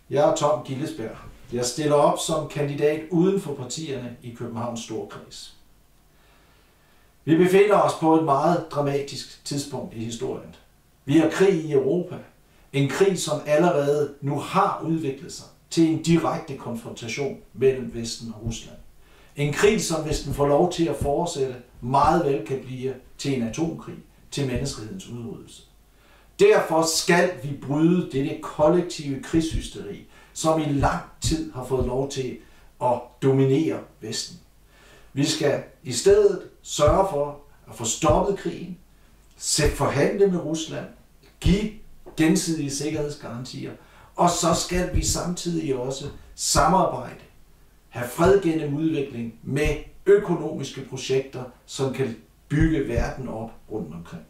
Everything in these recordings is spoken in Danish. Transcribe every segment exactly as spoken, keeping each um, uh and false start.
Jeg er Tom Gillesberg. Jeg stiller op som kandidat uden for partierne i Københavns Storkreds. Vi befinder os på et meget dramatisk tidspunkt i historien. Vi har krig i Europa. En krig, som allerede nu har udviklet sig til en direkte konfrontation mellem Vesten og Rusland. En krig, som hvis den får lov til at fortsætte, meget vel kan blive til en atomkrig, til menneskehedens udryddelse. Derfor skal vi bryde dette kollektive krigshysteri, som i lang tid har fået lov til at dominere Vesten. Vi skal i stedet sørge for at få stoppet krigen, sætte forhandle med Rusland, give gensidige sikkerhedsgarantier, og så skal vi samtidig også samarbejde, have fred gennem udvikling med økonomiske projekter, som kan bygge verden op rundt omkring.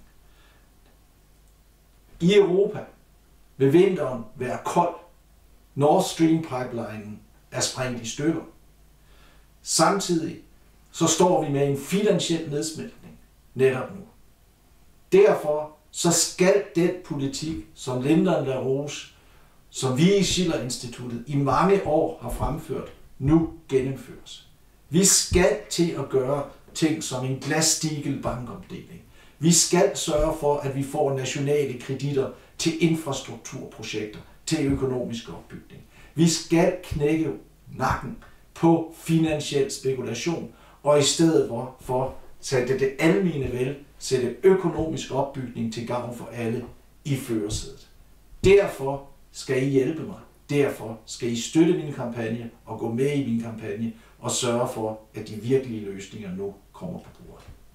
I Europa vil vinteren være kold. Nord Stream pipelinen er sprængt i stykker. Samtidig så står vi med en finansiel nedsmeltning netop nu. Derfor så skal den politik, som Lyndon LaRouche, som vi i Schiller-instituttet i mange år har fremført, nu gennemføres. Vi skal til at gøre ting som en Glass-Steagall bankomdeling. Vi skal sørge for, at vi får nationale kreditter til infrastrukturprojekter, til økonomisk opbygning. Vi skal knække nakken på finansiel spekulation, og i stedet for sætte det almene vel, sætte økonomisk opbygning til gavn for alle i førersædet. Derfor skal I hjælpe mig. Derfor skal I støtte min kampagne og gå med i min kampagne og sørge for, at de virkelige løsninger nu kommer på bordet.